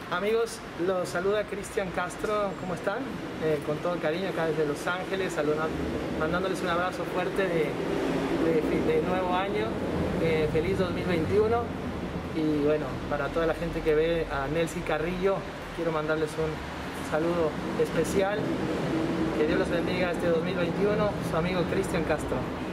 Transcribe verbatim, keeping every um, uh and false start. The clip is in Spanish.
Amigos, los saluda Cristian Castro, ¿cómo están? Eh, con todo el cariño acá desde Los Ángeles, saludando, mandándoles un abrazo fuerte de, de, de nuevo año, eh, feliz dos mil veintiuno. Y bueno, para toda la gente que ve a Nelcy Carrillo, quiero mandarles un saludo especial. Que Dios los bendiga este dos mil veintiuno, su amigo Cristian Castro.